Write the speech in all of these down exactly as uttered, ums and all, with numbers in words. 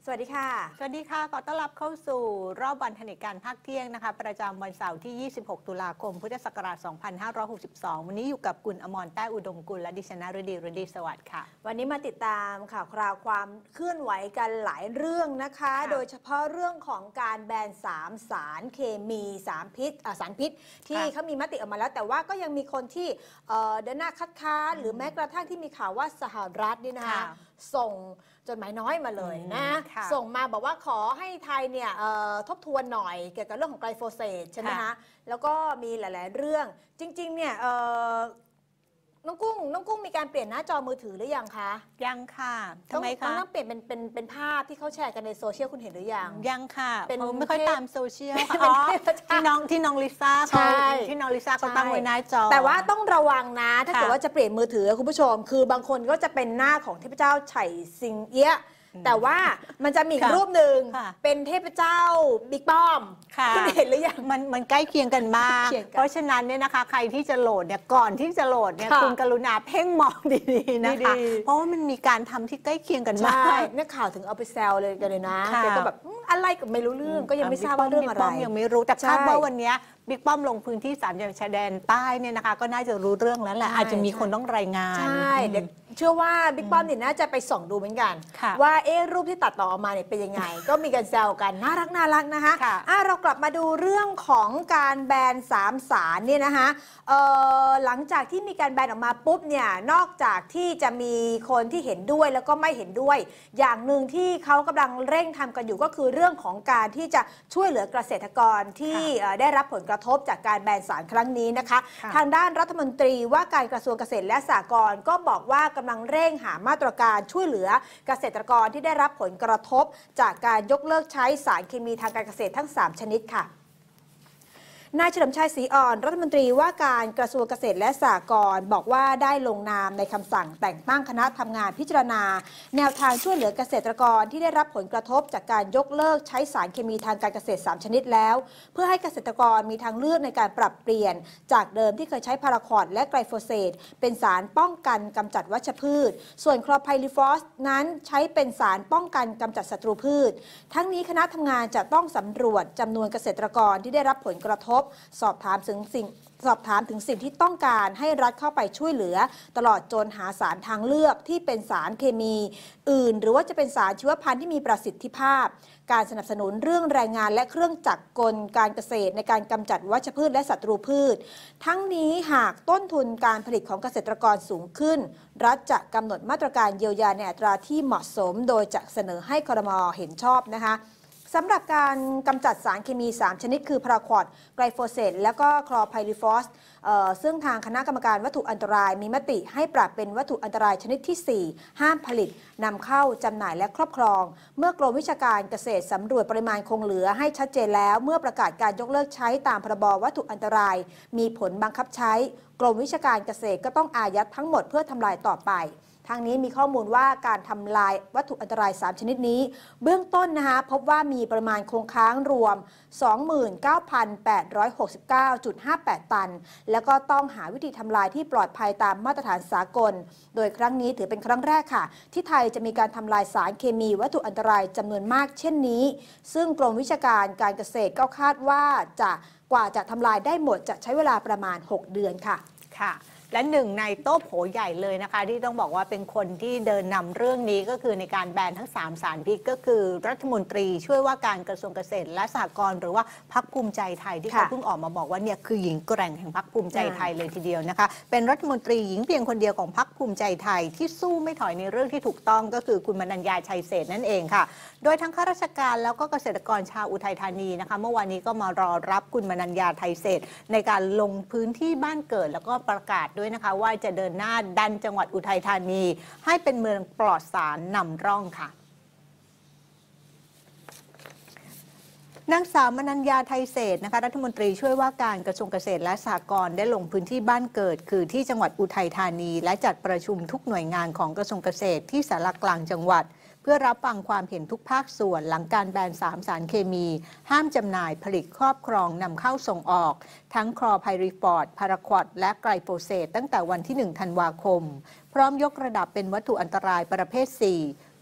สวัสดีค่ะสวัสดีค่ะขอต้อนรับเข้าสู่รอบวันแถลงการภาคเที่ยงนะคะประจำวันเสาร์ที่ยี่สิบหกตุลาคมพุทธศักราชสองพันห้าร้อยหกสิบสองวันนี้อยู่กับกุลอมรแต้อุดมกุลและดิฉันนฤดีฤดีสวัสดิ์ค่ะวันนี้มาติดตามข่าวคราวความเคลื่อนไหวกันหลายเรื่องนะคะโดยเฉพาะเรื่องของการแบนสามสารเคมีสารพิษสารพิษที่เขามีมติออกมาแล้วแต่ว่าก็ยังมีคนที่เดินหน้าคัดค้านหรือแม้กระทั่งที่มีข่าวว่าสหรัฐนี่นะคะส่งจดหมายน้อยมาเลยนะส่งมาบอกว่าขอให้ไทยเนี่ยทบทวนหน่อยเกี่ยวกับเรื่องของไกลโฟเสตใช่ไหมคะแล้วก็มีหลายๆเรื่องจริงๆเนี่ยน้องกุ้งน้องกุ้งมีการเปลี่ยนหน้าจอมือถือหรือยังคะยังค่ะทำไมคะต้องเปลี่ยนเป็นเป็นเป็นภาพที่เขาแชร์กันในโซเชียลคุณเห็นหรือยังยังค่ะเป็นไม่ค่อยตามโซเชียลค่ะที่น้องที่น้องลิซ่าเขาที่น้องลิซ่าเขาตั้งไว้หน้าจอแต่ว่าต้องระวังนะถ้าเกิดว่าจะเปลี่ยนมือถือคุณผู้ชมคือบางคนก็จะเป็นหน้าของเทพเจ้าไฉสิงเอี้ยแต่ว่ามันจะมีอีกรูปหนึ่งเป็นเทพเจ้าบิ๊กป้อมคุณเห็นหรือยังมันมันใกล้เคียงกันมากเพราะฉะนั้นเนี่ยนะคะใครที่จะโหลดเนี่ยก่อนที่จะโหลดเนี่ยคุณกรุณาเพ่งมองดีๆนะคะเพราะว่ามันมีการทำที่ใกล้เคียงกันมากนักข่าวถึงเอาไปแซวเลยกันเลยนะแกก็แบบอะไรก็ไม่รู้เรื่องก็ยังไม่ทราบว่าเรื่องอะไรยังไม่รู้แต่คาดว่าวันนี้บิ๊กป้อมลงพื้นที่สามจังหวัดชายแดนใต้เนี่ยนะคะก็น่าจะรู้เรื่องแล้วแหละอาจจะมีคนต้องรายงานใช่เดี๋ยวเชื่อว่าบิ๊กป้อมเนี่ยน่าจะไปส่องดูเหมือนกันว่าเอ๊ะรูปที่ตัดต่อออกมาเนี่ยเป็นยังไงก็มีการแซวกันน่ารักน่ารักนะคะอ่ะเรากลับมาดูเรื่องของการแบนสามสารเนี่ยนะคะหลังจากที่มีการแบนออกมาปุ๊บเนี่ยนอกจากที่จะมีคนที่เห็นด้วยแล้วก็ไม่เห็นด้วยอย่างหนึ่งที่เขากำลังเร่งทำกันอยู่ก็คือเรื่องของการที่จะช่วยเหลือเกษตรกรที่ได้รับผลกระทบจากการแบนสารครั้งนี้นะคะทางด้านรัฐมนตรีว่าการกระทรวงเกษตรและสหกรณ์ก็บอกว่ากำลังเร่งหามาตรการช่วยเหลือเกษตรกรที่ได้รับผลกระทบจากการยกเลิกใช้สารเคมีทางการเกษตรทั้งสามชนิดค่ะนายเฉลิมชัยศรีอ่อนรัฐมนตรีว่าการกระทรวงเกษตรและสหกรณ์บอกว่าได้ลงนามในคำสั่งแต่งตั้งคณะทำงานพิจารณาแนวทางช่วยเหลือเกษตรกรที่ได้รับผลกระทบจากการยกเลิกใช้สารเคมีทางการเกษตรสามชนิดแล้วเพื่อให้เกษตรกรมีทางเลือกในการปรับเปลี่ยนจากเดิมที่เคยใช้พาราควอดและไกลโฟเสตเป็นสารป้องกันกำจัดวัชพืชส่วนคลอไพริฟอสนั้นใช้เป็นสารป้องกันกำจัดศัตรูพืชทั้งนี้คณะทำงานจะต้องสำรวจจำนวนเกษตรกรที่ได้รับผลกระทบสอบถามถึงสิ่งสอบถามถึงสิ่งที่ต้องการให้รัฐเข้าไปช่วยเหลือตลอดจนหาสารทางเลือกที่เป็นสารเคมีอื่นหรือว่าจะเป็นสารชีวพันธุ์ที่มีประสิทธิภาพการสนับสนุนเรื่องแรงงานและเครื่องจักรกลการเกษตรในการกำจัดวัชพืชและศัตรูพืชทั้งนี้หากต้นทุนการผลิตของเกษตรกรสูงขึ้นรัฐจะกำหนดมาตรการเยียวยาในอัตราที่เหมาะสมโดยจะเสนอให้ครม.เห็นชอบนะคะสำหรับการกำจัดสารเคมีสามชนิดคือพาราควอดไกลโฟเสตและก็คลอไพริฟอสซึ่งทางคณะกรรมการวัตถุอันตรายมีมติให้ปรับเป็นวัตถุอันตรายชนิดที่สี่ห้ามผลิตนำเข้าจำหน่ายและครอบครองเมื่อกรมวิชาการเกษตรสำรวจปริมาณคงเหลือให้ชัดเจนแล้วเมื่อประกาศการยกเลิกใช้ตามพรบวัตถุอันตรายมีผลบังคับใช้กรมวิชาการเกษตรก็ต้องอายัดทั้งหมดเพื่อทำลายต่อไปทางนี้มีข้อมูลว่าการทำลายวัตถุอันตรายสามชนิดนี้เบื้องต้นนะคะพบว่ามีปริมาณคงค้างรวม สองหมื่นเก้าพันแปดร้อยหกสิบเก้าจุดห้าแปด ตันแล้วก็ต้องหาวิธีทำลายที่ปลอดภัยตามมาตรฐานสากลโดยครั้งนี้ถือเป็นครั้งแรกค่ะที่ไทยจะมีการทำลายสารเคมีวัตถุอันตรายจำนวนมากเช่นนี้ซึ่งกรมวิชาการการเกษตรก็คาดว่าจะกว่าจะทำลายได้หมดจะใช้เวลาประมาณหกเดือนค่ะค่ะและหนึ่งในโต๊ะโผใหญ่เลยนะคะที่ต้องบอกว่าเป็นคนที่เดินนำเรื่องนี้ก็คือในการแบนทั้งสามสารพิษก็คือรัฐมนตรีช่วยว่าการกระทรวงเกษตรและสหกรณ์หรือว่าพรรคภูมิใจไทยที่เขาเพิ่งออกมาบอกว่าเนี่ยคือหญิงแกร่งแห่งพรรคภูมิใจไทยเลยทีเดียวนะคะเป็นรัฐมนตรีหญิงเพียงคนเดียวของพรรคภูมิใจไทยที่สู้ไม่ถอยในเรื่องที่ถูกต้องก็คือคุณมนัญญาชัยเศรษฐ์นั่นเองค่ะโดยทั้งข้าราชการแล้วก็เกษตรกรชาวอุทัยธานีนะคะเมื่อวานนี้ก็มารอรับคุณมนัญญาชัยเศรษฐ์ในการลงพื้นที่บ้านเกิดแล้วก็ประกาศด้วยนะคะว่าจะเดินหน้าดันจังหวัดอุทัยธานีให้เป็นเมืองปลอดสารนำร่องค่ะนางสาวมนัญญาไทยเศรษฐ์นะคะรัฐมนตรีช่วยว่าการกระทรวงเกษตรและสหกรณ์ได้ลงพื้นที่บ้านเกิดคือที่จังหวัดอุทัยธานีและจัดประชุมทุกหน่วยงานของกระทรวงเกษตรที่ศาลากลางจังหวัดเพื่อรับฟังความเห็นทุกภาคส่วนหลังการแบนสามสารเคมีห้ามจำหน่ายผลิตครอบครองนำเข้าส่งออกทั้งคลอไพริฟอสพาราควอดและไกลโฟเสตตั้งแต่วันที่หนึ่งธันวาคมพร้อมยกระดับเป็นวัตถุอันตรายประเภทสี่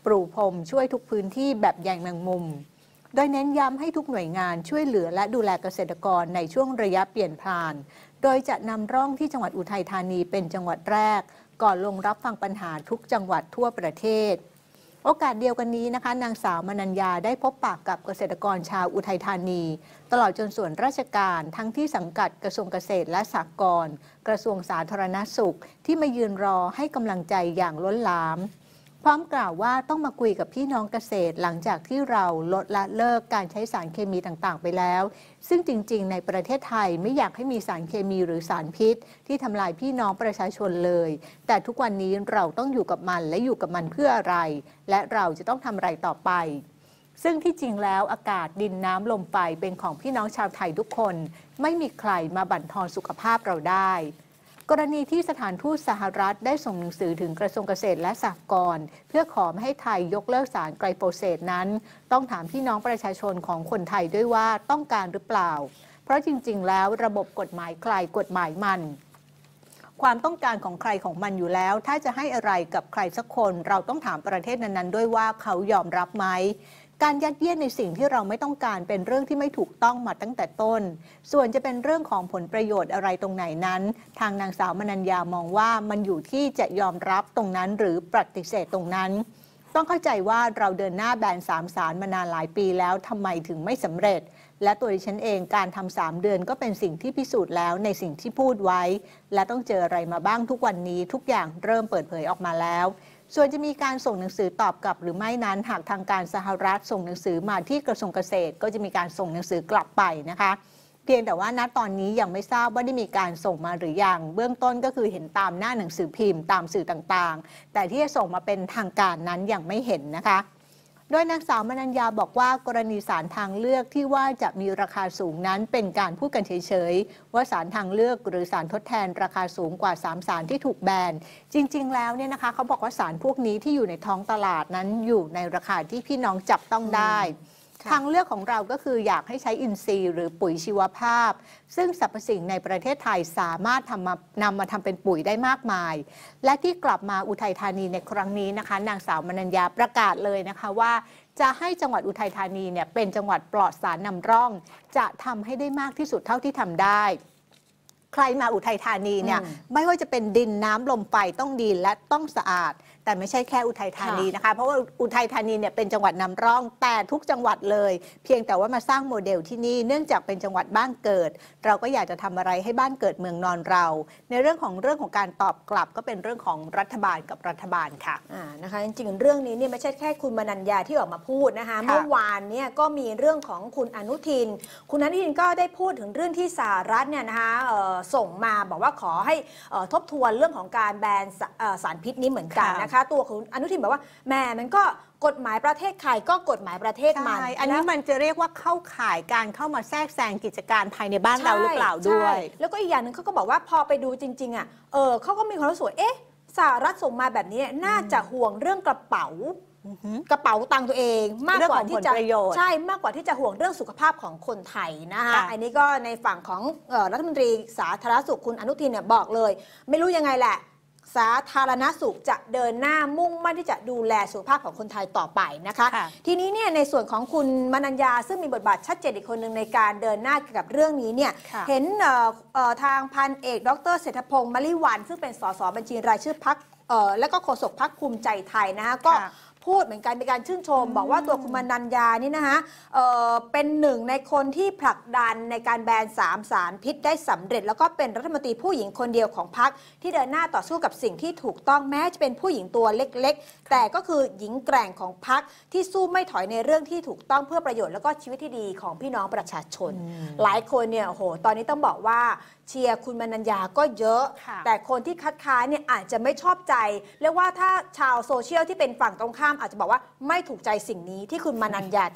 ปรูพรมช่วยทุกพื้นที่แบบใยแมงมุมโดยเน้นย้ำให้ทุกหน่วยงานช่วยเหลือและดูแลเกษตรกรในช่วงระยะเปลี่ยนผ่านโดยจะนำร่องที่จังหวัดอุทัยธานีเป็นจังหวัดแรกก่อนลงรับฟังปัญหาทุกจังหวัดทั่วประเทศโอกาสเดียวกันนี้นะคะนางสาวมนัญญาได้พบปะกับเกษตรกรชาวอุทัยธานีตลอดจนส่วนราชการทั้งที่สังกัดกระทรวงเกษตรและสหกรณ์กระทรวงสาธารณสุขที่มายืนรอให้กำลังใจอย่างล้นหลามพร้อมกล่าวว่าต้องมาคุยกับพี่น้องเกษตรหลังจากที่เราลดละเลิกการใช้สารเคมีต่างๆไปแล้วซึ่งจริงๆในประเทศไทยไม่อยากให้มีสารเคมีหรือสารพิษที่ทำลายพี่น้องประชาชนเลยแต่ทุกวันนี้เราต้องอยู่กับมันและอยู่กับมันเพื่ออะไรและเราจะต้องทำอะไรต่อไปซึ่งที่จริงแล้วอากาศดินน้ำลมไฟเป็นของพี่น้องชาวไทยทุกคนไม่มีใครมาบั่นทอนสุขภาพเราได้กรณีที่สถานทูตสหรัฐได้ส่งหนังสือถึงกระทรวงเกษตรและสหกรณ์เพื่อขอไม่ให้ไทยยกเลิกสารไกลโฟเสตนั้นต้องถามพี่น้องประชาชนของคนไทยด้วยว่าต้องการหรือเปล่าเพราะจริงๆแล้วระบบกฎหมายใครกฎหมายมันความต้องการของใครของมันอยู่แล้วถ้าจะให้อะไรกับใครสักคนเราต้องถามประเทศนั้นๆด้วยว่าเขายอมรับไหมการยัดเยียดในสิ่งที่เราไม่ต้องการเป็นเรื่องที่ไม่ถูกต้องมาตั้งแต่ต้นส่วนจะเป็นเรื่องของผลประโยชน์อะไรตรงไหนนั้นทางนางสาวมนัญญามองว่ามันอยู่ที่จะยอมรับตรงนั้นหรือปฏิเสธตรงนั้นต้องเข้าใจว่าเราเดินหน้าแบนสามสารมานานหลายปีแล้วทำไมถึงไม่สำเร็จและตัวดิฉันเองการทำสามเดือนก็เป็นสิ่งที่พิสูจน์แล้วในสิ่งที่พูดไว้และต้องเจออะไรมาบ้างทุกวันนี้ทุกอย่างเริ่มเปิดเผยออกมาแล้วส่วนจะมีการส่งหนังสือตอบกลับหรือไม่นั้นหากทางการสหรัฐส่งหนังสือมาที่กระทรวงเกษตรก็จะมีการส่งหนังสือกลับไปนะคะเพียงแต่ว่าณตอนนี้ยังไม่ทราบว่าได้มีการส่งมาหรือยังเบื้องต้นก็คือเห็นตามหน้าหนังสือพิมพ์ตามสื่อต่างๆแต่ที่จะส่งมาเป็นทางการนั้นยังไม่เห็นนะคะโดยนางสาวมนัญญาบอกว่ากรณีสารทางเลือกที่ว่าจะมีราคาสูงนั้นเป็นการพูดกันเฉยๆว่าสารทางเลือกหรือสารทดแทนราคาสูงกว่าสามสารที่ถูกแบนจริงๆแล้วเนี่ยนะคะเขาบอกว่าสารพวกนี้ที่อยู่ในท้องตลาดนั้นอยู่ในราคาที่พี่น้องจับต้องได้ทางเลือกของเราก็คืออยากให้ใช้อินทรีย์หรือปุ๋ยชีวภาพซึ่งสรรพสิ่งในประเทศไทยสามารถทำมานำมาทำเป็นปุ๋ยได้มากมายและที่กลับมาอุทัยธานีในครั้งนี้นะคะนางสาวมนัญญาประกาศเลยนะคะว่าจะให้จังหวัดอุทัยธานีเนี่ยเป็นจังหวัดปลอดสารนำร่องจะทำให้ได้มากที่สุดเท่าที่ทำได้ใครมาอุทัยธานีเนี่ยไม่ว่าจะเป็นดินน้ำลมไฟต้องดีและต้องสะอาดแต่ไม่ใช่แค่อุทัยธานีนะคะเพราะว่าอุทัยธานีเนี่ยเป็นจังหวัดนำร่องแต่ทุกจังหวัดเลยเพียงแต่ว่ามาสร้างโมเดลที่นี่เนื่องจากเป็นจังหวัดบ้านเกิดเราก็อยากจะทำอะไรให้บ้านเกิดเมืองนอนเราในเรื่องของเรื่องของการตอบกลับก็เป็นเรื่องของรัฐบาลกับรัฐบาลค่ะอ่านะคะจริงๆเรื่องนี้เนี่ยไม่ใช่แค่คุณมนัญญาที่ออกมาพูดนะคะเมื่อวานเนี่ยก็มีเรื่องของคุณอนุทินคุณอนุทินก็ได้พูดถึงเรื่องที่สหรัฐเนี่ยนะคะส่งมาบอกว่าขอให้ทบทวนเรื่องของการแบนสารพิษนี้เหมือนกันนะคะตัวคุณอนุทินบอกว่าแม่มันก็กฎหมายประเทศใครก็กฎหมายประเทศมันอันนี้มันจะเรียกว่าเข้าข่ายการเข้ามาแทรกแซงกิจการภายในบ้านเราหรือเปล่าด้วยแล้วก็อีกอย่างหนึ่งเขาก็บอกว่าพอไปดูจริงๆอ่ะเออเขาก็มีความรู้สึกเอ๊ะสหรัฐส่งมาแบบนี้น่าจะห่วงเรื่องกระเป๋ากระเป๋าตังค์ตัวเองมากกว่าที่จะใช่มากกว่าที่จะห่วงเรื่องสุขภาพของคนไทยนะคะอันนี้ก็ในฝั่งของรัฐมนตรีสาธารณสุขคุณอนุทินเนี่ยบอกเลยไม่รู้ยังไงแหละสาธารณสุขจะเดินหน้ามุ่งมั่นที่จะดูแลสุขภาพของคนไทยต่อไปนะคะทีนี้เนี่ยในส่วนของคุณมนัญญาซึ่งมีบทบาทชัดเจนอีกคนหนึ่งในการเดินหน้าเกี่ยวกับเรื่องนี้เนี่ยเห็นทางพันเอกดรเศรษฐพงศ์มลิวันซึ่งเป็นสสบัญชีรายชื่อพรรคและก็โฆษกพรรคภูมิใจไทยนะคะก็พูดเหมือนกันในการชื่นชมบอกว่าตัวคุณมนัญญานี่นะคะเอ่อเป็นหนึ่งในคนที่ผลักดันในการแบนสามสารพิษได้สำเร็จแล้วก็เป็นรัฐมนตรีผู้หญิงคนเดียวของพรรคที่เดินหน้าต่อสู้กับสิ่งที่ถูกต้องแม้จะเป็นผู้หญิงตัวเล็กๆแต่ก็คือหญิงแกร่งของพรรคที่สู้ไม่ถอยในเรื่องที่ถูกต้องเพื่อประโยชน์แล้วก็ชีวิตที่ดีของพี่น้องประชาชนหลายคนเนี่ยโอ้โหตอนนี้ต้องบอกว่าเชียร์คุณมนัญญาก็เยอะแต่คนที่คัดค้านเนี่ยอาจจะไม่ชอบใจเรียกว่าถ้าชาวโซเชียลที่เป็นฝั่งตรงข้ามอาจจะบอกว่าไม่ถูกใจสิ่งนี้ที่คุณมนัญญาท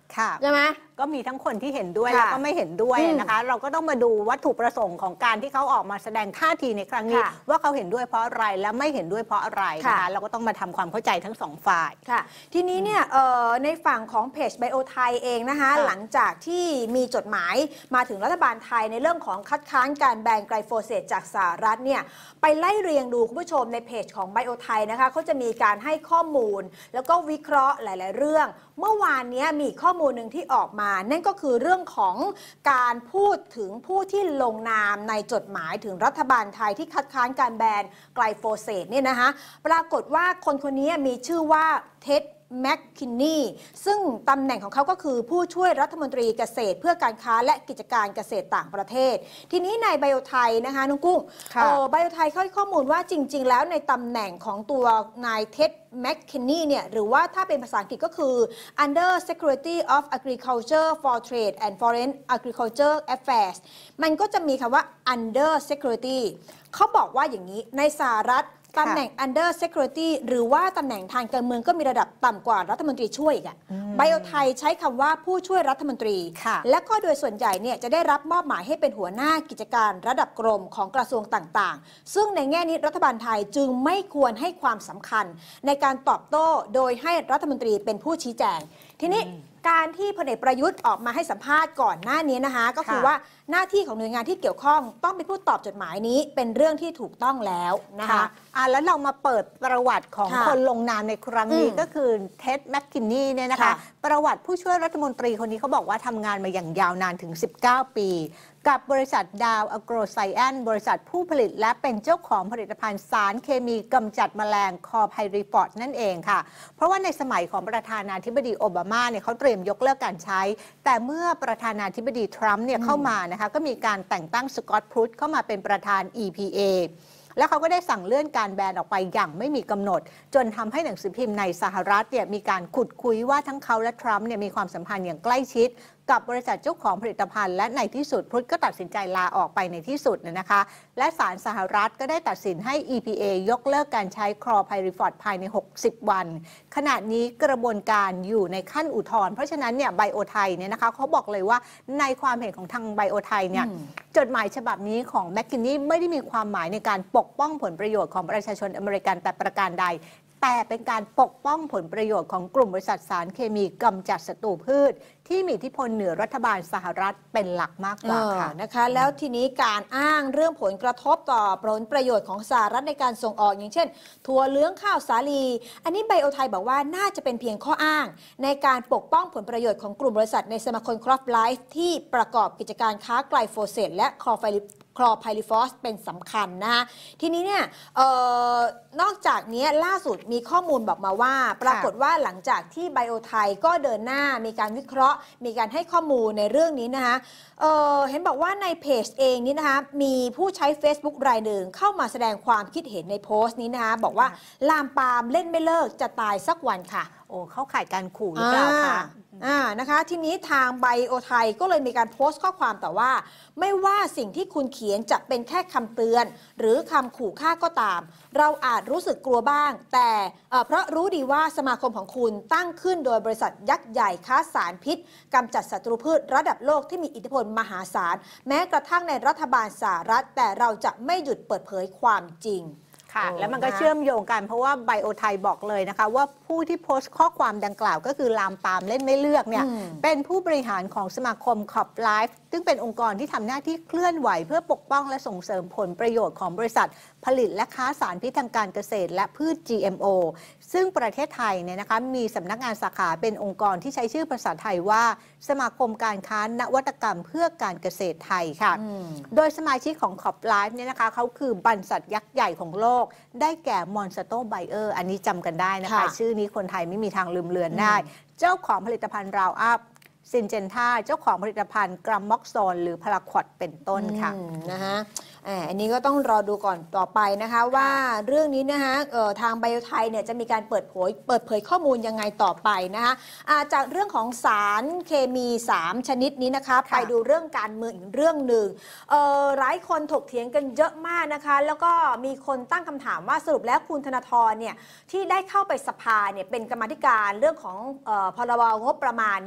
ใช่ไหมก็มีทั้งคนที่เห็นด้วยแล้วก็ไม่เห็นด้วยนะคะเราก็ต้องมาดูวัตถุประสงค์ของการที่เขาออกมาแสดงท่าทีในครั้งนี้ว่าเขาเห็นด้วยเพราะอะไรและไม่เห็นด้วยเพราะอะไรนะคะเราก็ต้องมาทำความเข้าใจทั้งสองฝ่ายค่ะทีนี้เนี่ยในฝั่งของเพจไบโอไทยเองนะคะหลังจากที่มีจดหมายมาถึงรัฐบาลไทยในเรื่องของคัดค้านการแบนไกลโฟเสตจากสหรัฐเนี่ยไปไล่เรียงดูคุณผู้ชมในเพจของไบโอไทยนะคะเขาจะมีการให้ข้อมูลแล้วก็วิเคราะห์หลายๆเรื่องเมื่อวานนี้มีข้อมูลหนึ่งที่ออกมานั่นก็คือเรื่องของการพูดถึงผู้ที่ลงนามในจดหมายถึงรัฐบาลไทยที่คัดค้านการแบนไกลโฟเสตเนี่ยนะคะปรากฏว่าคนคนนี้มีชื่อว่าเท็ดแมคคินนีซึ่งตำแหน่งของเขาก็คือผู้ช่วยรัฐมนตรีเกษตรเพื่อการค้าและกิจการเกษตรต่างประเทศทีนี้ในไบโอไทยนะคะน้องกุ้งไบโอไทยเขาให้ข้อมูลว่าจริงๆแล้วในตำแหน่งของตัวนายเท็ดแมคคินนีเนี่ยหรือว่าถ้าเป็นภาษาอังกฤษก็คือ Under Secretary of Agriculture for Trade and Foreign Agriculture Affairs มันก็จะมีคำว่า Under Secretary เขาบอกว่าอย่างนี้ในสหรัฐตำแหน่ง Under Security หรือว่าตำแหน่งทางการเมืองก็มีระดับต่ำกว่ารัฐมนตรีช่วยอีกอะไบโอไทยใช้คำว่าผู้ช่วยรัฐมนตรีและก็โดยส่วนใหญ่เนี่ยจะได้รับมอบหมายให้เป็นหัวหน้ากิจการระดับกรมของกระทรวงต่างๆซึ่งในแง่นี้รัฐบาลไทยจึงไม่ควรให้ความสำคัญในการตอบโต้โดยให้รัฐมนตรีเป็นผู้ชี้แจงทีนี้การที่พลเอกประยุทธ์ออกมาให้สัมภาษณ์ก่อนหน้านี้นะคะก็คือว่าหน้าที่ของหน่วยงานที่เกี่ยวข้องต้องเป็นผู้ตอบจดหมายนี้เป็นเรื่องที่ถูกต้องแล้วนะคะอ่ะแล้วเรามาเปิดประวัติของคนลงนามในครั้งนี้ก็คือเท็ดแมคคินนีเนี่ยนะคะประวัติผู้ช่วยรัฐมนตรีคนนี้เขาบอกว่าทำงานมาอย่างยาวนานถึงสิบเก้าปีกับบริษัทดาวอโกรไซแอนบริษัทผู้ผลิตและเป็นเจ้าของผลิตภัณฑ์สารเคมีกำจัดแมลงคอไพริฟอร์ดนั่นเองค่ะเพราะว่าในสมัยของประธานาธิบดีโอบามาเนี่ยเขาเตรียมยกเลิกการใช้แต่เมื่อประธานาธิบดีทรัมป์เนี่ยเข้ามานะคะก็มีการแต่งตั้งสกอตต์พรูตเข้ามาเป็นประธาน อี พี เอ แล้วเขาก็ได้สั่งเลื่อนการแบนออกไปอย่างไม่มีกำหนดจนทำให้หนังสือพิมพ์ในสหรัฐเนี่ยมีการขุดคุยว่าทั้งเขาและทรัมป์เนี่ยมีความสัมพันธ์อย่างใกล้ชิดกับบริษัทเจ้าของผลิตภัณฑ์และในที่สุดพุทธก็ตัดสินใจลาออกไปในที่สุดนะคะและศาลสหรัฐก็ได้ตัดสินให้ อี พี เอ ยกเลิกการใช้คลอไพริฟอร์ดภายในหกสิบวันขณะนี้กระบวนการอยู่ในขั้นอุทธรณ์เพราะฉะนั้นเนี่ยไบโอไทยเนี่ยนะคะเขาบอกเลยว่าในความเห็นของทางไบโอไทยเนี่ยจดหมายฉบับนี้ของแมคคินนีไม่ได้มีความหมายในการปกป้องผลประโยชน์ของประชาชนอเมริกันแต่ประการใดแต่เป็นการปกป้องผลประโยชน์ของกลุ่มบริษัทสารเคมีกำจัดศัตรูพืชที่มีอิทธิพลเหนือรัฐบาลสหรัฐเป็นหลักมากกว่าค่ะนะคะแล้วทีนี้การอ้างเรื่องผลกระทบต่อผลประโยชน์ของสหรัฐในการส่งออกอย่างเช่นถั่วเหลืองข้าวสาลีอันนี้ไบโอไทยบอกว่าน่าจะเป็นเพียงข้ออ้างในการปกป้องผลประโยชน์ของกลุ่มบริษัทในสมาคมครอปไลฟ์ที่ประกอบกิจการค้าไกลโฟเสตและคลอไฟคลอไพริฟอสเป็นสำคัญนะคะทีนี้เนี่ยออนอกจากนี้ล่าสุดมีข้อมูลบอกมาว่าปรากฏว่าหลังจากที่ไบโอไทยก็เดินหน้ามีการวิเคราะห์มีการให้ข้อมูลในเรื่องนี้นะคะเเห็นบอกว่าในเพจเองนี่นะคะมีผู้ใช้ Facebook รายหนึ่งเข้ามาแสดงความคิดเห็นในโพสต์นี้นะคะบอกว่าลามปามเล่นไม่เลิกจะตายสักวันค่ะโอ้เข้าข่ายการขู่หรือเปล่าคะอ่านะคะทีนี้ทางไบโอไทยก็เลยมีการโพสต์ข้อความแต่ว่าไม่ว่าสิ่งที่คุณเขียนจะเป็นแค่คำเตือนหรือคำขู่ฆ่าก็ตามเราอาจรู้สึกกลัวบ้างแต่เพราะรู้ดีว่าสมาคมของคุณตั้งขึ้นโดยบริษัทยักษ์ใหญ่ค้าสารพิษกำจัดศัตรูพืชระดับโลกที่มีอิทธิพลมหาศาลแม้กระทั่งในรัฐบาลสหรัฐแต่เราจะไม่หยุดเปิดเผยความจริงค่ะแล้วมันก็เชื่อมโยงกันเพราะว่าไบโอไทยบอกเลยนะคะว่าผู้ที่โพสต์ข้อความดังกล่าวก็คือลามปามเล่นไม่เลือกเนี่ยเป็นผู้บริหารของสมาคมคอปไลฟ์ซึ่งเป็นองค์กรที่ทำหน้าที่เคลื่อนไหวเพื่อปกป้องและส่งเสริมผลประโยชน์ของบริษัทผลิตและค้าสารพิษทางการเกษตรและพืช จี เอ็ม โอ ซึ่งประเทศไทยเนี่ยนะคะมีสำนักงานสาขาเป็นองค์กรที่ใช้ชื่อภาษาไทยว่าสมาคมการค้านวัตกรรมเพื่อการเกษตรไทยค่ะโดยสมาชิกของคอปไลฟ์เนี่ยนะคะเขาคือบริษัทยักษ์ใหญ่ของโลกได้แก่มอนสโตไบเออร์อันนี้จำกันได้นะคะชื่อนี้คนไทยไม่มีทางลืมเลือนได้เจ้าของผลิตภัณฑ์ราวอัพซินเจนท่าเจ้าของผลิตภัณฑ์กรัมม็อกโซนหรือพาราควอดเป็นต้นค่ะนะคะอันนี้ก็ต้องรอดูก่อนต่อไปนะคะว่าเรื่องนี้นะคะทางไบโอไทยเนี่ยจะมีการเปิดเผยเปิดเผยข้อมูลยังไงต่อไปนะคะจากเรื่องของสารเคมีสามชนิดนี้นะคะไปดูเรื่องการเมืองอีกเรื่องหนึ่งหลายคนถกเถียงกันเยอะมากนะคะแล้วก็มีคนตั้งคำถามว่าสรุปแล้วคุณธนาธรเนี่ยที่ได้เข้าไปสภาเนี่ยเป็นกรรมาธิการเรื่องของพรบงบประมาณเนี่ย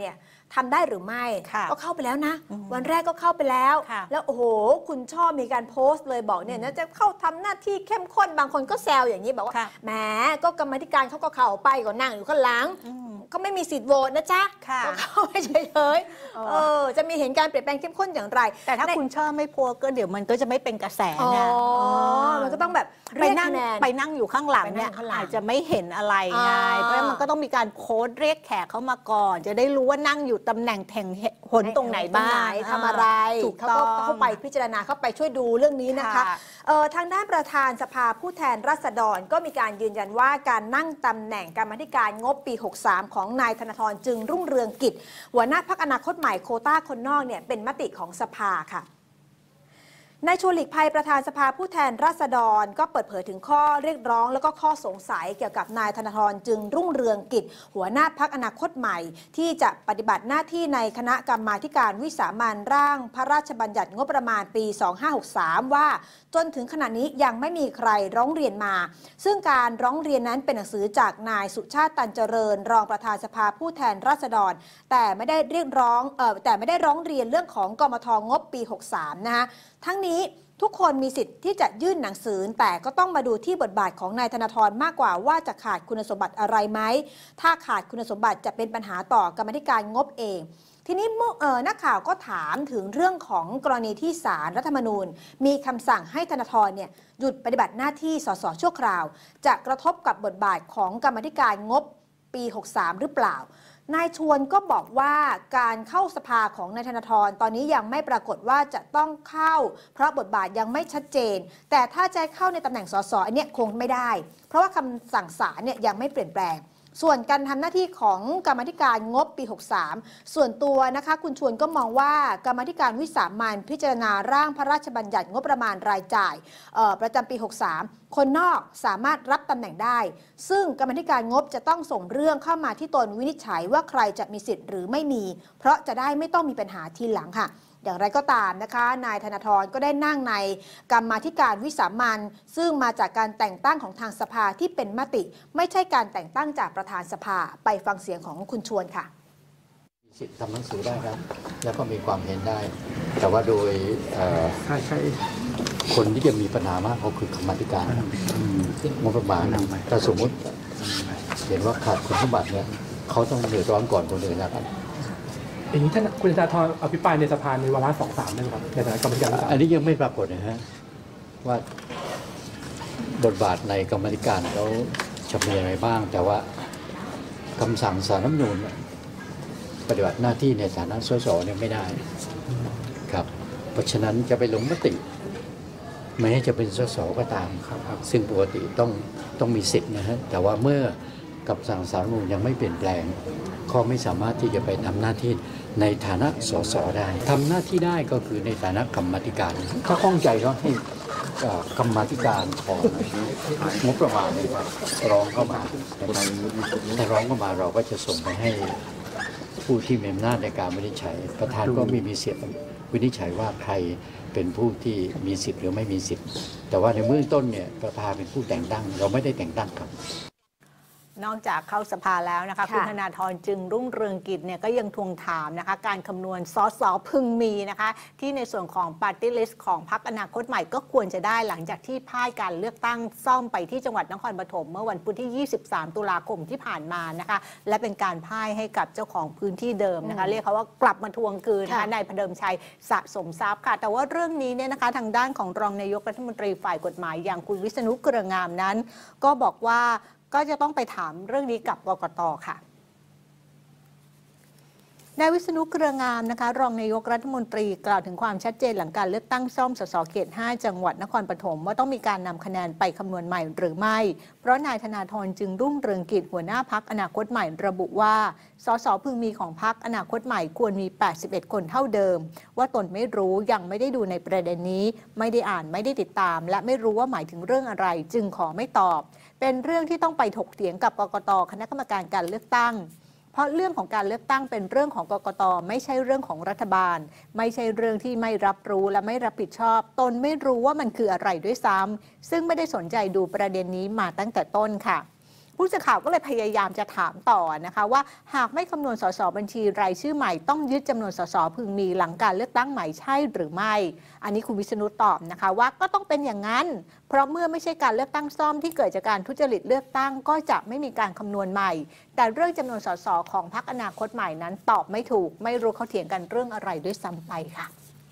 ทำได้หรือไม่ก็เข้าไปแล้วนะวันแรกก็เข้าไปแล้วแล้วโอ้โหคุณช่อมีการโพสต์เลยบอกเนี่ยจะเข้าทำหน้าที่เข้มข้นบางคนก็แซวอย่างนี้บอกว่าแหมก็กรรมธิการเขาก็เข้าไปก็นั่งอยู่ข้างหลังก็ไม่มีสิทธิ์โหวตนะจ๊ะก็เข้าไปเฉยๆเออจะมีเห็นการเปลี่ยนแปลงเข้มข้นอย่างไรแต่ถ้าคุณช่อไม่โพสก็เดี๋ยวมันก็จะไม่เป็นกระแสนะมันก็ต้องแบบไปนั่งไปนั่งอยู่ข้างหลังเนี่ยอาจจะไม่เห็นอะไรไงเพราะมันก็ต้องมีการโค้ดเรียกแขกเข้ามาก่อนจะได้รู้ว่านั่งอยู่ตำแหน่งแห่งหนตรงไหนบ้างทำอะไรเขาก็เข้าไปพิจารณาเข้าไปช่วยดูเรื่องนี้นะคะทางด้านประธานสภาผู้แทนราษฎรก็มีการยืนยันว่าการนั่งตำแหน่งกรรมาธิการงบปีหกสามของนายธนาธรจึงรุ่งเรืองกิจหัวหน้าพรรคอนาคตใหม่โควต้าคนนอกเนี่ยเป็นมติของสภาค่ะนายชวนหลีกภัยประธานสภาผู้แทนราษฎรก็เปิดเผยถึงข้อเรียกร้องแล้วก็ข้อสงสัยเกี่ยวกับนายธนาธรจึงรุ่งเรืองกิจหัวหน้าพรรคอนาคตใหม่ที่จะปฏิบัติหน้าที่ในคณะกรรมาธิการวิสามัญร่างพระราชบัญญัติงบประมาณปีสองพันห้าร้อยหกสิบสามว่าจนถึงขณะนี้ยังไม่มีใครร้องเรียนมาซึ่งการร้องเรียนนั้นเป็นหนังสือจากนายสุชาติตันเจริญรองประธานสภาผู้แทนราษฎรแต่ไม่ได้เรียกร้องเอ่อแต่ไม่ได้ร้องเรียนเรื่องของกมทงบปีหกสามนะคะทั้งนี้ทุกคนมีสิทธิ์ที่จะยื่นหนังสือแต่ก็ต้องมาดูที่บทบาทของนายธนาธรมากกว่าว่าจะขาดคุณสมบัติอะไรไหมถ้าขาดคุณสมบัติจะเป็นปัญหาต่อกรรมธิการงบเองทีนี้เอ่อนักข่าวก็ถามถึงเรื่องของกรณีที่ศาลรัฐธรรมนูญมีคำสั่งให้ธนาธรเนี่ยหยุดปฏิบัติหน้าที่สสชั่วคราวจะกระทบกับบทบาทของกรรมธิการงบปีหกสามหรือเปล่านายชวนก็บอกว่าการเข้าสภาของนายธนาธรตอนนี้ยังไม่ปรากฏว่าจะต้องเข้าเพราะบทบาทยังไม่ชัดเจนแต่ถ้าจะเข้าในตำแหน่งสสอันนี้คงไม่ได้เพราะว่าคำสั่งศาลเนี่ยยังไม่เปลี่ยนแปลงส่วนการทำหน้าที่ของกรรมาธิการงบปีหกสามส่วนตัวนะคะคุณชวนก็มองว่ากรรมาธิการวิสามัญพิจารณาร่างพระราชบัญญัติงบประมาณรายจ่ายประจำปีหกสามคนนอกสามารถรับตำแหน่งได้ซึ่งกรรมาธิการงบจะต้องส่งเรื่องเข้ามาที่ตนวินิจฉัยว่าใครจะมีสิทธิ์หรือไม่มีเพราะจะได้ไม่ต้องมีปัญหาทีหลังค่ะอย่างไรก็ตามนะคะนายธนาธรก็ได้นั่งในกรรมาธิการวิสามัญซึ่งมาจากการแต่งตั้งของทางสภาที่เป็นมติไม่ใช่การแต่งตั้งจากประธานสภาไปฟังเสียงของคุณชวนค่ะมีสิทธิ์ทำหนังสือได้ครับแล้วก็มีความเห็นได้ แต่ว่าโดยใช่ใช่คนที่จะมีปัญหามากเขาคือกรรมาธิการงบประมาณถ้าสมมติเห็นว่าขาดคุณสมบัติเนี่ยเขาต้องเดือดร้อนก่อนคนอื่นนะครับอย่างนี้ท่านคุณธนาธรอภิปรายในสภาในวาระสองสามได้ไหมครับในฐานะกรรมธิการอันนี้ยังไม่ปรากฏนะฮะว่าบทบาทในกรรมธิการเขาจะมีอะไรบ้างแต่ว่าคำสั่งศาลรัฐธรรมนูญปฏิบัติหน้าที่ในฐานะสสเนี่ยไม่ได้ครับเพราะฉะนั้นจะไปลงมติไม่ให้จะเป็นสสก็ตามครับซึ่งปกติต้องต้องมีสิทธิ์นะฮะแต่ว่าเมื่อคำสั่งศาลรัฐธรรมนูญยังไม่เปลี่ยนแปลงเขาไม่สามารถที่จะไปทำหน้าที่ในฐานะสสได้ทำหน้าที่ได้ก็คือในฐานะกรรมาธิการถ้าข้องใจก็ให้กรรมาธิการของงบประมาณนะครับร้องเข้ามาถ้าร้องเข้ามาเราก็จะส่งไปให้ผู้ที่มีอำนาจในการวินิจฉัยประธานก็ไม่มีสิทธิ์วินิจฉัยว่าใครเป็นผู้ที่มีสิทธิ์หรือไม่มีสิทธิ์แต่ว่าในเบื้องต้นเนี่ยประธานเป็นผู้แต่งตั้งเราไม่ได้แต่งตั้งครับนอกจากเข้าสภาแล้วนะคะคุณธนาธรจึงรุ่งเรืองกิจเนี่ยก็ยังทวงถามนะคะการคำนวณสสพึงมีนะคะที่ในส่วนของปาร์ตี้ลิสต์ของพรรคอนาคตใหม่ก็ควรจะได้หลังจากที่พ่ายการเลือกตั้งซ่อมไปที่จังหวัดนครปฐมเมื่อวันพุธที่ยี่สิบสามตุลาคมที่ผ่านมานะคะและเป็นการพ่ายให้กับเจ้าของพื้นที่เดิมนะคะเรียกเขาว่ากลับมาทวงคืนนะคะนายพเดิมชัยสะสมทรัพย์ค่ะแต่ว่าเรื่องนี้เนี่ยนะคะทางด้านของรองนายกรัฐมนตรีฝ่ายกฎหมายอย่างคุณวิษณุเครืองามนั้นก็บอกว่าก็จะต้องไปถามเรื่องนี้กับกกต.ค่ะนายวิษณุเครืองามนะคะรองนายกรัฐมนตรีกล่าวถึงความชัดเจนหลังการเลือกตั้งซ่อมสสเขตห้าจังหวัดนครปฐมว่าต้องมีการนำคะแนนไปคำนวณใหม่หรือไม่เพราะนายธนาธรจึงรุ่งเรืองกิจหัวหน้าพรรคอนาคตใหม่ระบุว่าสสพึงมีของพรรคอนาคตใหม่ควรมีแปดสิบเอ็ดคนเท่าเดิมว่าตนไม่รู้ยังไม่ได้ดูในประเด็นนี้ไม่ได้อ่านไม่ได้ติดตามและไม่รู้ว่าหมายถึงเรื่องอะไรจึงขอไม่ตอบเป็นเรื่องที่ต้องไปถกเถียงกับกกต.คณะกรรมการการเลือกตั้งเพราะเรื่องของการเลือกตั้งเป็นเรื่องของกกต.ไม่ใช่เรื่องของรัฐบาลไม่ใช่เรื่องที่ไม่รับรู้และไม่รับผิดชอบตนไม่รู้ว่ามันคืออะไรด้วยซ้ำซึ่งไม่ได้สนใจดูประเด็นนี้มาตั้งแต่ต้นค่ะผู้สื่อข่าวก็เลยพยายามจะถามต่อนะคะว่าหากไม่คำนวณสสบัญชีรายชื่อใหม่ต้องยึดจำนวนสสพึงมีหลังการเลือกตั้งใหม่ใช่หรือไม่อันนี้คุณวิษณุตอบนะคะว่าก็ต้องเป็นอย่างนั้นเพราะเมื่อไม่ใช่การเลือกตั้งซ่อมที่เกิดจากการทุจริตเลือกตั้งก็จะไม่มีการคำนวณใหม่แต่เรื่องจำนวนสสของพรรคอนาคตใหม่นั้นตอบไม่ถูกไม่รู้เขาเถียงกันเรื่องอะไรด้วยซ้ำไปค่ะ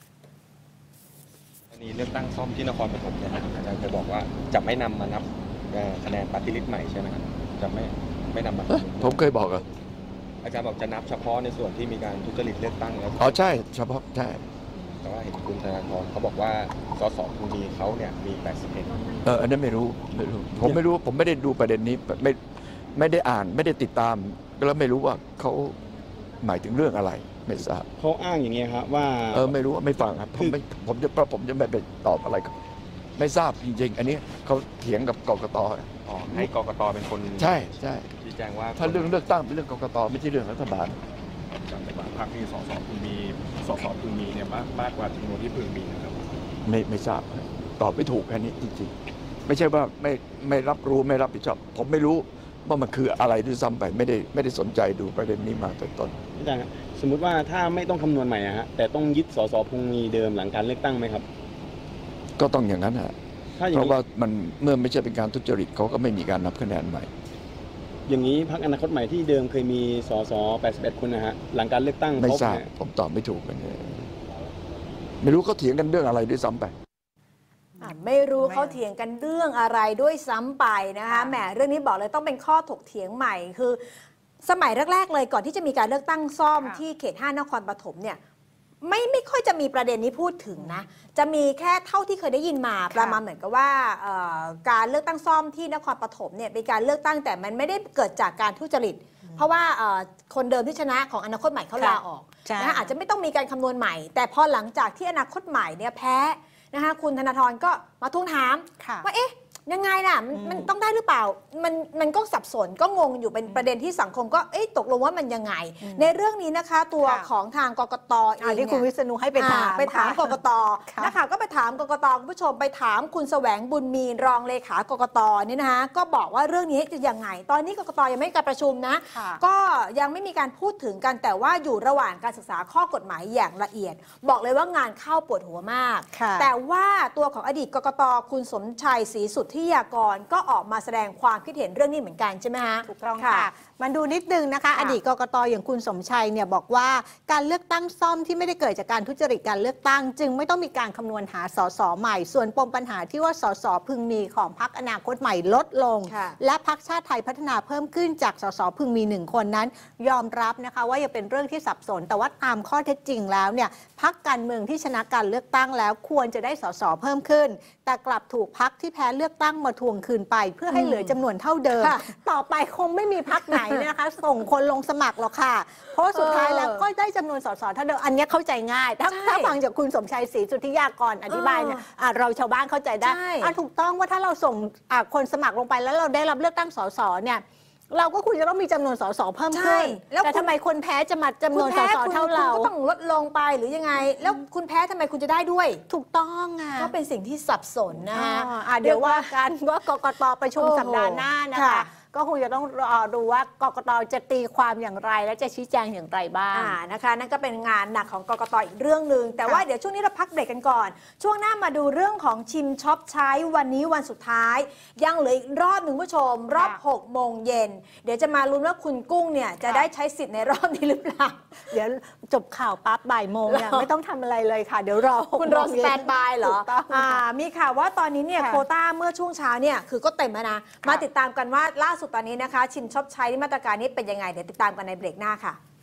อันนี้เลือกตั้งซ่อมที่นครปฐมเนี่ยอาจารย์เคยบอกว่าจะไม่นำมานับคะแนนปฏิริษีใหม่ใช่ไหมครับจะไม่ไม่นำมาผมเคยบอกอ่ะอาจารย์บอกจะนับเฉพาะในส่วนที่มีการทุจริตเลือกตั้งแล้วอ๋อใช่เฉพาะใช่แต่ว่าเห็นคุณธนาธรเขาบอกว่าสสภูมิเขาเนี่ยมีแปดสิบเอ็ดเอออันนั้นไม่รู้ไม่รู้ผมไม่รู้ผมไม่ได้ดูประเด็นนี้ไม่ไม่ได้อ่านไม่ได้ติดตามแล้วไม่รู้ว่าเขาหมายถึงเรื่องอะไรไม่ทราบเขาอ้างอย่างเงี้ยครับว่าเออไม่รู้ไม่ฟังครับผมไม่ผมจะผมจะไม่ไปตอบอะไรไม่ทราบจริงๆอันนี้เขาเถียงกับกกต. อ๋อให้กกต.เป็นคนใช่ใช่ชี้แจงว่าถ้าเรื่องเลือกตั้งเป็นเรื่องกกต.ไม่ใช่เรื่องรัฐบาลแต่ว่าพรรคมีสสพึงมีสสพึงมีเนี่ยมากมากกว่าจำนวนที่พึงมีนะครับไม่ไม่ทราบตอบไม่ถูกแค่นี้จริงๆไม่ใช่ว่าไม่ไม่รับรู้ไม่รับผิดชอบผมไม่รู้ว่ามันคืออะไรด้วยซ้ำไปไม่ได้ไม่ได้สนใจดูประเด็นนี้มาแต่ต้นอาจารย์สมมุติว่าถ้าไม่ต้องคำนวณใหม่อะฮะแต่ต้องยึดสสพึงมีเดิมหลังการเลือกตั้งไหมครับก็ต้องอย่างนั้นฮะเพราะว่ามันเมื่อไม่ใช่เป็นการทุจริตเขาก็ไม่มีการนับคะแนนใหม่อย่างนี้พรรคอนาคตใหม่ที่เดิมเคยมีสสแปดสิบเอ็ดคนนะฮะหลังการเลือกตั้งไม่ทราบผมตอบไม่ถูกเลยไม่รู้เขาเถียงกันเรื่องอะไรด้วยซ้ำไปไม่รู้เขาเถียงกันเรื่องอะไรด้วยซ้ำไปนะคะแหมเรื่องนี้บอกเลยต้องเป็นข้อถกเถียงใหม่คือสมัยแรกๆเลยก่อนที่จะมีการเลือกตั้งซ่อมที่เขตห้านครปฐมเนี่ยไม่ไม่ค่อยจะมีประเด็นนี้พูดถึงนะจะมีแค่เท่าที่เคยได้ยินมาประมาณเหมือนกับว่าการเลือกตั้งซ่อมที่นครปฐมเนี่ยเป็นการเลือกตั้งแต่มันไม่ได้เกิดจากการทุจริตเพราะว่าคนเดิมที่ชนะของอนาคตใหม่เขาลาออกนะอาจจะไม่ต้องมีการคำนวณใหม่แต่พอหลังจากที่อนาคตใหม่เนี่ยแพ้นะคะคุณธนาธรก็มาทวงถามว่าเอ๊ะยังไงน่ะมันมันต้องได้หรือเปล่ามันมันก็สับสนก็งงอยู่เป็นประเด็นที่สังคมก็เอ๊ะตกลงว่ามันยังไงในเรื่องนี้นะคะตัวของทางกกต.เองที่คุณวิษณุให้ไปถามไปถามกกต.นะคะก็ไปถามกกต.คุณผู้ชมไปถามคุณแสวงบุญมีรองเลขากกต.นี่นะคะก็บอกว่าเรื่องนี้จะยังไงตอนนี้กกต.ยังไม่มีการประชุมนะก็ยังไม่มีการพูดถึงกันแต่ว่าอยู่ระหว่างการศึกษาข้อกฎหมายอย่างละเอียดบอกเลยว่างานเข้าปวดหัวมากแต่ว่าตัวของอดีตกกต.คุณสมชัยศรีสุทธิยากรก็ออกมาแสดงความคิดเห็นเรื่องนี้เหมือนกันใช่ไหมฮะถูกต้องค่ะมันดูนิดนึงนะคะอดีตกกต.อย่างคุณสมชัยเนี่ยบอกว่าการเลือกตั้งซ่อมที่ไม่ได้เกิดจากการทุจริตการเลือกตั้งจึงไม่ต้องมีการคำนวณหาสสใหม่ส่วนปมปัญหาที่ว่าสสพึงมีของพรรคอนาคตใหม่ลดลงและพรรคชาติไทยพัฒนาเพิ่มขึ้นจากสสพึงมีหนึ่งคนนั้นยอมรับนะคะว่ายังเป็นเรื่องที่สับสนแต่ว่าตามข้อเท็จจริงแล้วเนี่ยพรรคการเมืองที่ชนะการเลือกตั้งแล้วควรจะได้สสเพิ่มขึ้นแต่กลับถูกพรรคที่แพ้เลือกตั้งมาทวงคืนไปเพื่อให้เหลือจำนวนเท่าเดิมต่อไปคงไม่มีพรรคไหนนะคะส่งคนลงสมัครหรอกค่ะเพราะสุดท้ายแล้วก็ได้จำนวนสสเท่าเดิมอันนี้เข้าใจง่ายถ้าถ้าฟังจากคุณสมชัยศรีสุทธิยากรอธิบายเนี่ยเราชาวบ้านเข้าใจได้ถูกต้องว่าถ้าเราส่งคนสมัครลงไปแล้วเราได้รับเลือกตั้งสสเนี่ยเราก็ควรจะต้องมีจำนวนสสเพิ่มขึ้นแต่ทำไมคนแพ้จะมาจำนวนสสเท่าเราก็ต้องลดลงไปหรือยังไงแล้วคุณแพ้ทำไมคุณจะได้ด้วยถูกต้องอ่ะก็เป็นสิ่งที่สับสนนะเดี๋ยวว่ากันว่ากกต.ประชุมสัปดาห์หน้านะคะก็คงจะต้องรอดูว่ากกต.จะตีความอย่างไรและจะชี้แจงอย่างไรบ้างนะคะนั่นก็เป็นงานหนักของกกต.อีกเรื่องหนึ่งแต่ว่าเดี๋ยวช่วงนี้เราพักเบรกกันก่อนช่วงหน้ามาดูเรื่องของชิมช็อปใช้วันนี้วันสุดท้ายยังเหลืออีกรอบหนึ่งผู้ชมรอบหกโมงเย็นเดี๋ยวจะมาลุ้นว่าคุณกุ้งเนี่ยจะได้ใช้สิทธิ์ในรอบนี้หรือเปล่าเดี๋ยวจบข่าวปั๊บบ่ายโมงเนี่ยไม่ต้องทำอะไรเลยค่ะเดี๋ยวรอคุณรอสแตนบายเหรอมีข่าวว่าตอนนี้เนี่ยโควต้าเมื่อช่วงเช้าเนี่ยคือก็เต็มแล้วนะมาติดตามกันว่าล่าสุดตอนนี้นะคะชิมช็อปใช้มาตรการนี้เป็นยังไงเดี๋ยวติดตามกันในเบรกหน้าค่ะ